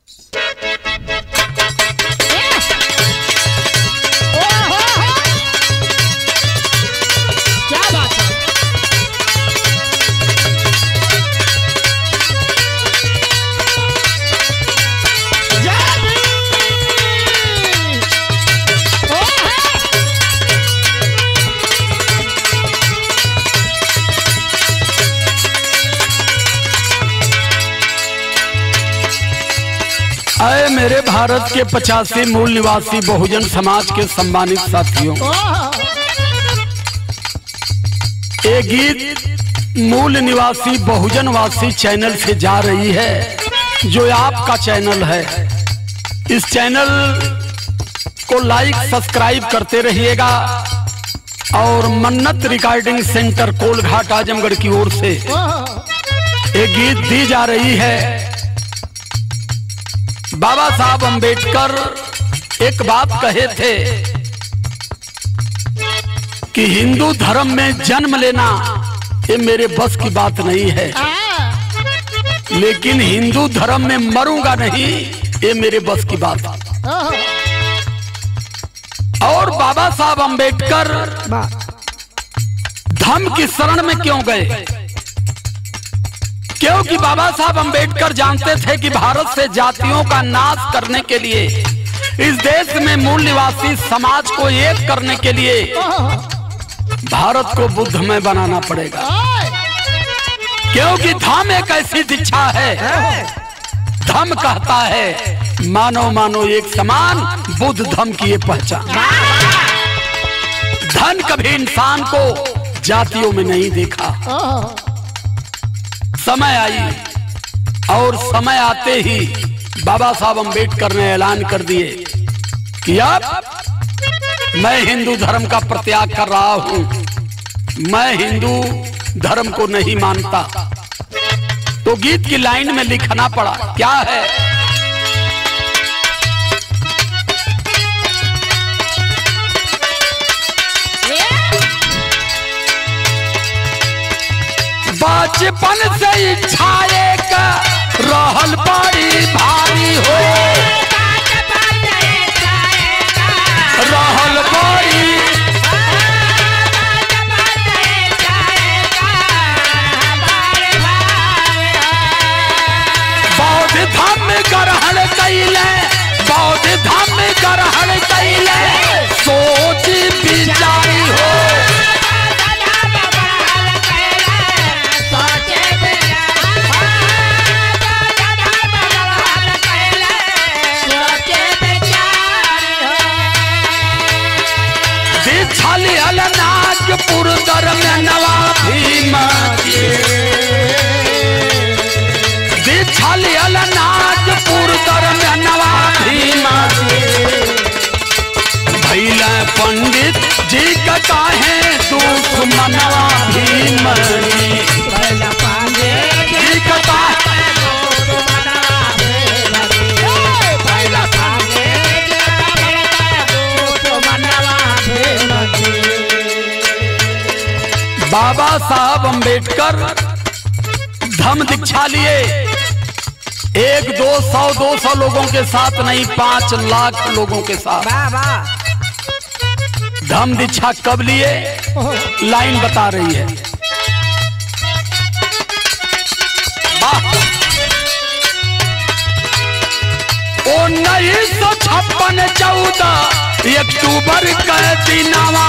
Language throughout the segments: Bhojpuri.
आए मेरे भारत के 85 मूल निवासी बहुजन समाज के सम्मानित साथियों, ये गीत मूल निवासी बहुजनवासी चैनल से जा रही है, जो आपका चैनल है। इस चैनल को लाइक सब्सक्राइब करते रहिएगा और मन्नत रिकॉर्डिंग सेंटर कोलघाट आजमगढ़ की ओर से ये गीत दी जा रही है। बाबा साहब अंबेडकर एक बात कहे थे कि हिंदू धर्म में जन्म लेना ये मेरे बस की बात नहीं है, लेकिन हिंदू धर्म में मरूंगा नहीं ये मेरे बस की बात है। और बाबा साहब अंबेडकर धर्म की शरण में क्यों गए? क्योंकि बाबा साहब अंबेडकर जानते थे कि भारत से जातियों का नाश करने के लिए, इस देश में मूल निवासी समाज को एक करने के लिए भारत को बुद्धमय बनाना पड़ेगा। क्योंकि धर्म एक ऐसी दीक्षा है, धर्म कहता है मानो मानो एक समान, बुद्ध धर्म की ये पहचान। धन कभी इंसान को जातियों में नहीं देखा। समय आई और समय आते ही बाबा साहब अंबेडकर ने ऐलान कर दिए कि अब मैं हिंदू धर्म का प्रत्याग कर रहा हूं, मैं हिंदू धर्म को नहीं मानता। तो गीत की लाइन में लिखना पड़ा, क्या है? बचपन से इच्छा एक रहल बड़ी भारी हो, रहल बड़ी बौद्ध धर्म ग्रहण कैले, बौद्ध धर्म ग्रहण कैले, सोच विचारी हो। नागपुर धर्म नवाब भीम दिछलियल नागपुर धर्म नवाब भीम भैला पंडित जी का काहे दुश्मनवा भीम भैला पंडित जी का बाबा साहब अंबेडकर धम्म दीक्षा लिए। 1, 2, 100, 200 लोगों के साथ नहीं, 5 लाख लोगों के साथ धम्म दीक्षा कब लिए? लाइन बता रही है। 1956 14 अक्टूबर का दिनवा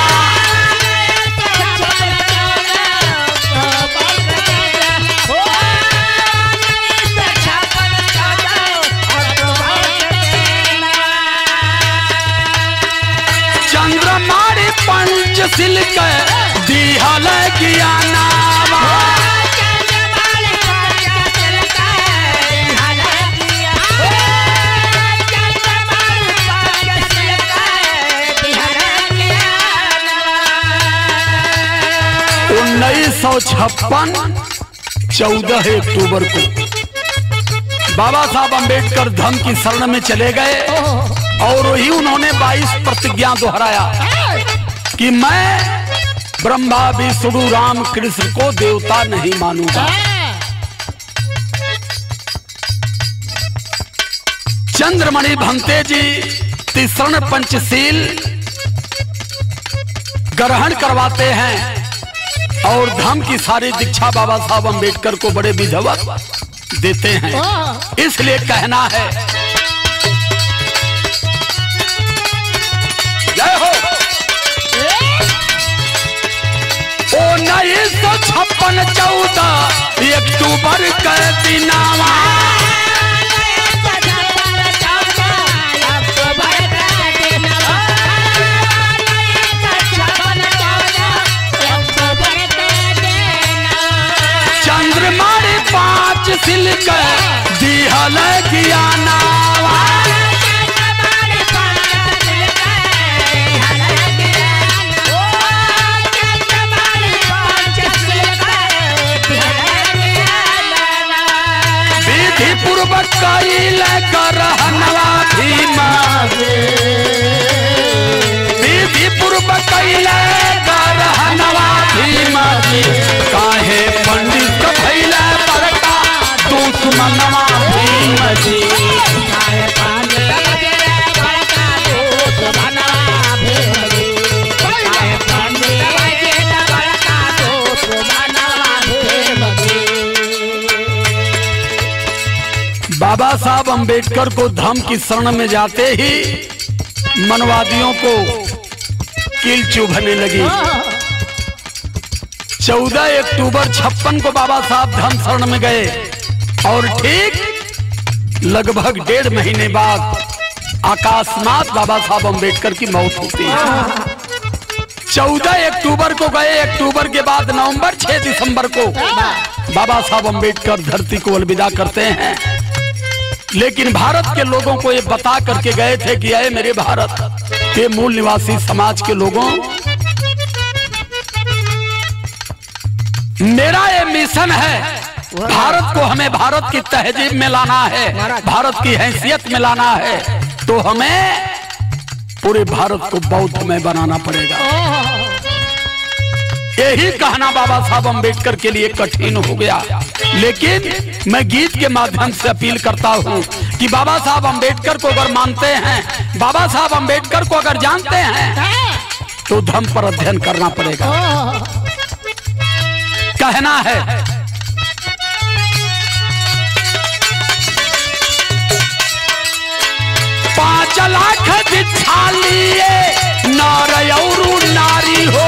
चंद्रमारी पंचशील के दिहल ज्ञानावा सौ 14 अक्टूबर को बाबा साहब अंबेडकर धर्म की शरण में चले गए और वही उन्होंने 22 प्रतिज्ञा दोहराया कि मैं ब्रह्मा विष्णु राम कृष्ण को देवता नहीं मानूंगा। चंद्रमणि भंते जी तीसरण पंचशील ग्रहण करवाते हैं और धम्म की सारी दीक्षा बाबा साहब अम्बेडकर को बड़े विधिवत देते हैं। इसलिए कहना है जय हो। 1956 14 अक्टूबर के दिनावा चंद्रमणि 5 सिल्क दिहल ज्ञाना विधि पूर्वक कैल करहनवा भीमा विधि पूर्वक कैल करहनवा भीमा काहे पंडित भैला बड़का दुश्मनवा भीम जी काहे पंडित बड़का दुश्मनवा भीम जी काहे पंडित बड़का दुश्मनवा भीम जी। बाबा साहब अम्बेडकर को धम्म की शरण में जाते ही मनवादियों को कील चुभने लगी। 14 अक्टूबर 56 को बाबा साहब धम्म शरण में गए और ठीक लगभग 1.5 महीने बाद अकस्मात बाबा साहब अम्बेडकर की मौत होती है। 14 अक्टूबर को गए, अक्टूबर के बाद नवंबर 6 दिसंबर को बाबा साहब अम्बेडकर धरती को अलविदा करते हैं। लेकिन भारत के लोगों को ये बता करके गए थे कि अरे मेरे भारत के मूल निवासी समाज के लोगों, मेरा ये मिशन है, भारत को हमें भारत की तहजीब में लाना है, भारत की हैसियत में लाना है, तो हमें पूरे भारत को बौद्ध में बनाना पड़ेगा। यही कहना बाबा साहब अम्बेडकर के लिए कठिन हो गया। लेकिन मैं गीत के माध्यम से अपील करता हूं कि बाबा साहब अम्बेडकर को अगर मानते हैं, बाबा साहब अम्बेडकर को अगर जानते हैं, तो धम्म पर अध्ययन करना पड़ेगा। कहना है 5 लाख दीक्षा लिए नर और नारी हो।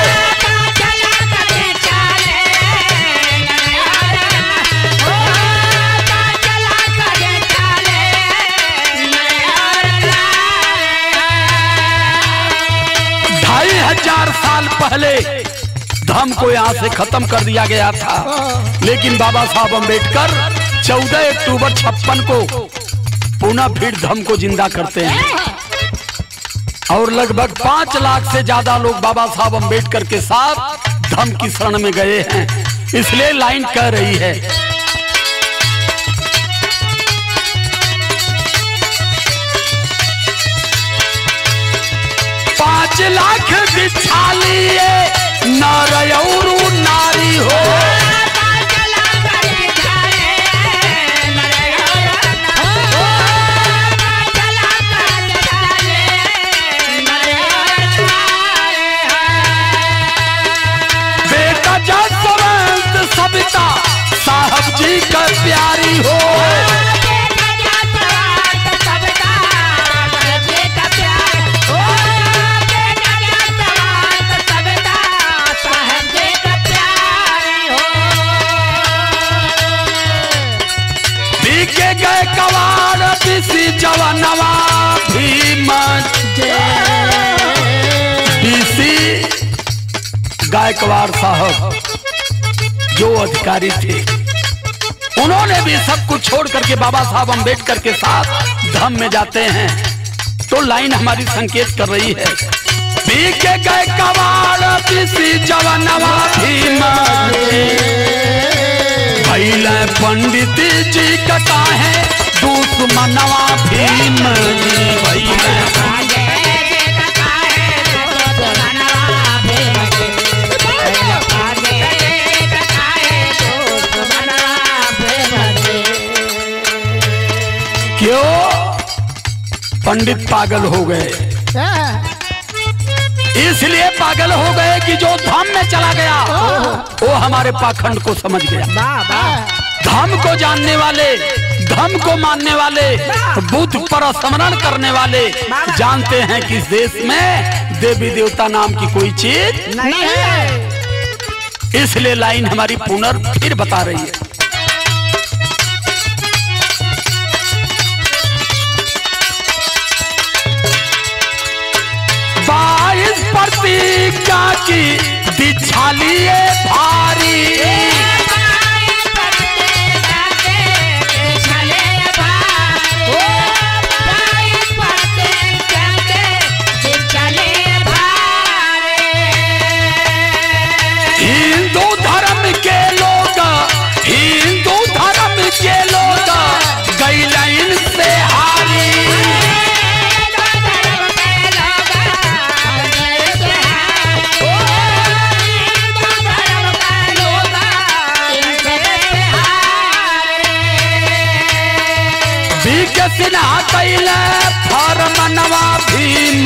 साल पहले धम्म को यहाँ से खत्म कर दिया गया था, लेकिन बाबा साहब अम्बेडकर 14 अक्टूबर 56 को पुनः फिर धम्म को जिंदा करते हैं और लगभग 5 लाख से ज्यादा लोग बाबा साहब अम्बेडकर के साथ धम्म की शरण में गए हैं। इसलिए लाइन कह रही है 5 लाख दीक्षा लिए नर और नारी हो। बेटा जसवंत सविता साहब जी का प्यारी हो। गए कवाड़ बिसी जवानवा भीम बिसी गायकवाड़ साहब जो अधिकारी थे, उन्होंने भी सब कुछ छोड़ करके बाबा साहब अम्बेडकर के साथ धम्म में जाते हैं। तो लाइन हमारी संकेत कर रही है पीके गए कवाड़ बिसी जवानवा भीम पंडित जी कटा है दुश्मनवा भीम जी। क्यों पंडित पागल हो गए। इसलिए पागल हो गए कि जो धाम में चला गया वो हमारे पाखंड को समझ गया। धर्म को जानने वाले, धर्म को मानने वाले, बुद्ध पर स्मरण करने वाले जानते हैं कि इस देश में देवी देवता नाम की कोई चीज नहीं है। इसलिए लाइन हमारी फिर बता रही है। प्रतिज्ञा की दीक्षा लिए भारी, हिंदू धर्म के लोग, हिंदू धर्म के लोग गई लाइन से हारी। सिन्हा कैले फरमनवा भीम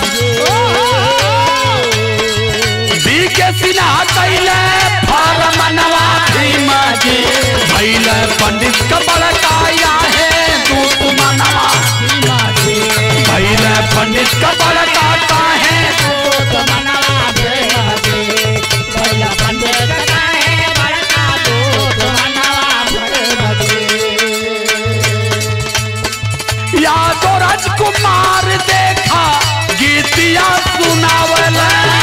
जी के सिन्हा कैले फरमनवा भीम जी भैल पंडित का बड़काया है दूत मनवा भैल पंडित का बड़काता है दूत मनवा भैल पंडित का है बड़का दूत मनवा यादव राजकुमार देखा गीतिया सुनावल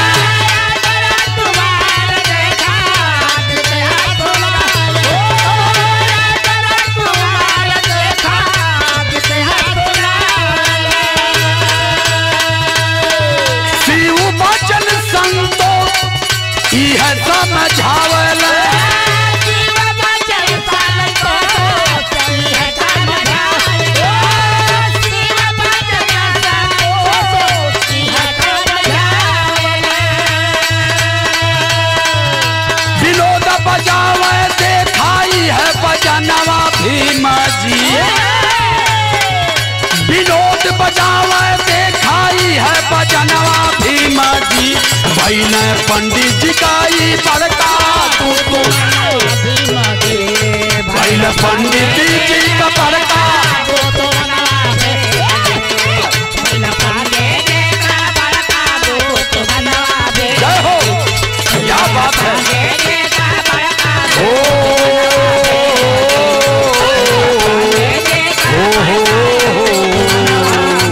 शिव वचन संतोष यह समझावल बजावे देखाई है बजनवा भीम जी, विनोद बजावे देखाई है बजनवा भीम जी भैल पंडित जी का ही बड़का दूत भैल पंडित जी का बड़का जय हो। क्या बात है।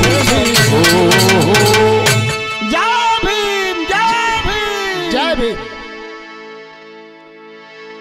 जय भीम, जय भीम, जय भीम।